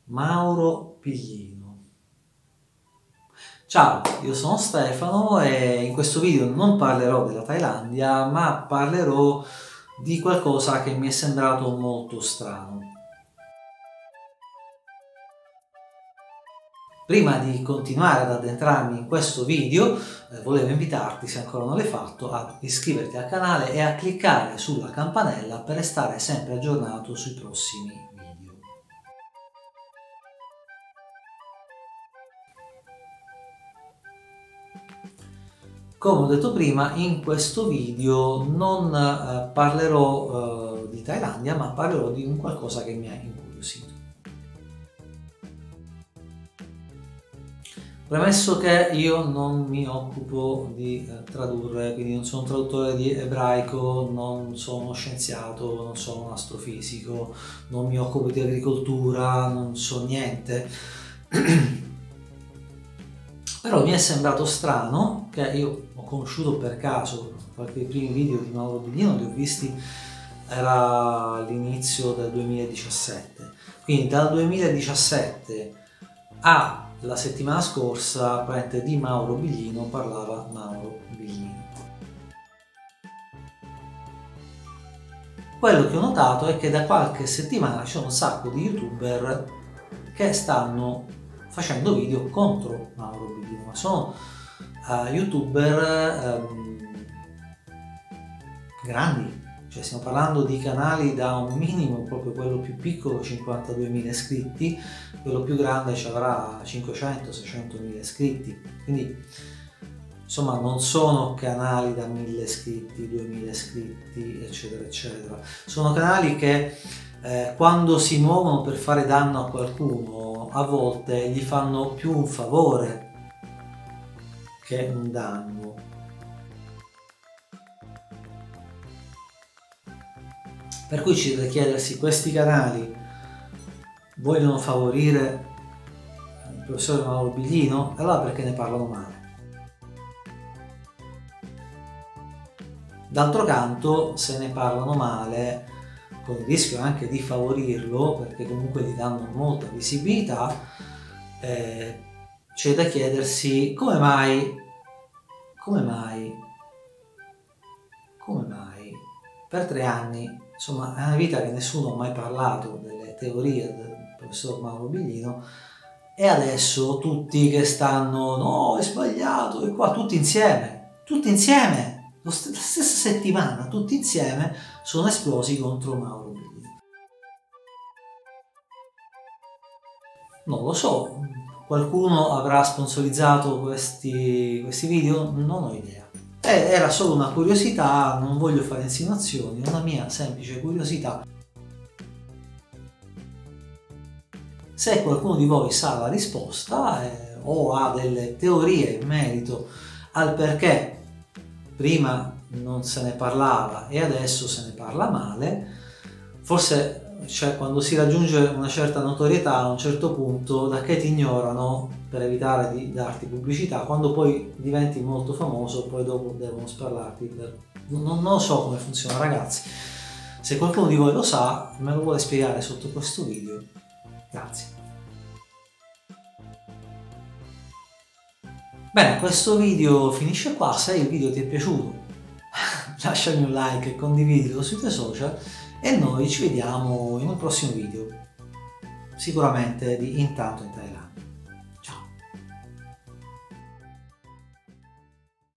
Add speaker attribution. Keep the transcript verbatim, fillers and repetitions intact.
Speaker 1: Mauro Biglino. Ciao, io sono Stefano e in questo video non parlerò della Thailandia, ma parlerò di qualcosa che mi è sembrato molto strano. Prima di continuare ad addentrarmi in questo video, eh, volevo invitarti, se ancora non l'hai fatto, ad iscriverti al canale e a cliccare sulla campanella per restare sempre aggiornato sui prossimi video. Come ho detto prima, in questo video non eh, parlerò eh, di Thailandia, ma parlerò di un qualcosa che mi ha incuriosito. Premesso che io non mi occupo di eh, tradurre, quindi non sono un traduttore di ebraico, non sono uno scienziato, non sono un astrofisico, non mi occupo di agricoltura, non so niente. Però mi è sembrato strano, che io ho conosciuto per caso qualche dei primi video di Mauro Biglino, li ho visti, era all'inizio del duemiladiciassette, quindi dal duemiladiciassette alla settimana scorsa di Mauro Biglino parlava Mauro Biglino. Quello che ho notato è che da qualche settimana c'è un sacco di youtuber che stanno facendo video contro Mauro Biglino, ma sono uh, youtuber um, grandi, cioè stiamo parlando di canali da un minimo, proprio quello più piccolo cinquantaduemila iscritti, quello più grande ci avrà cinquecento seicentomila iscritti, quindi insomma non sono canali da mille iscritti, duemila iscritti, eccetera eccetera, sono canali che eh, quando si muovono per fare danno a qualcuno a volte gli fanno più un favore che un danno. Per cui ci deve chiedersi, questi canali vogliono favorire il professore Mauro Biglino? Allora perché ne parlano male? D'altro canto, se ne parlano male, con il rischio anche di favorirlo, perché comunque gli danno molta visibilità, eh, c'è da chiedersi come mai, come mai, come mai, per tre anni, insomma è una vita che nessuno ha mai parlato delle teorie del professor Mauro Biglino, e adesso tutti che stanno, no è sbagliato, e qua tutti insieme, tutti insieme, la stessa settimana, tutti insieme sono esplosi contro Mauro Biglino. Non lo so, qualcuno avrà sponsorizzato questi, questi video? Non ho idea. Era solo una curiosità, non voglio fare insinuazioni, è una mia semplice curiosità. Se qualcuno di voi sa la risposta eh, o ha delle teorie in merito al perché prima non se ne parlava e adesso se ne parla male, forse cioè, quando si raggiunge una certa notorietà a un certo punto, da che ti ignorano per evitare di darti pubblicità, quando poi diventi molto famoso poi dopo devono sparlarti per... non, non lo so come funziona, ragazzi. Se qualcuno di voi lo sa, me lo vuole spiegare sotto questo video, grazie. Bene, questo video finisce qua. Se il video ti è piaciuto lasciami un like e condividilo sui tuoi social e noi ci vediamo in un prossimo video, sicuramente di Intanto in Thailandia.